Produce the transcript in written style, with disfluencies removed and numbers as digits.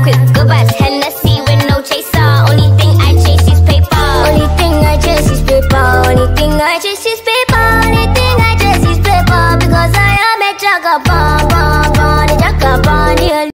quick goodbyes. Hennessy with no chaser. Only thing I chase is paper. Only thing I chase is paper. Only thing I chase is paper.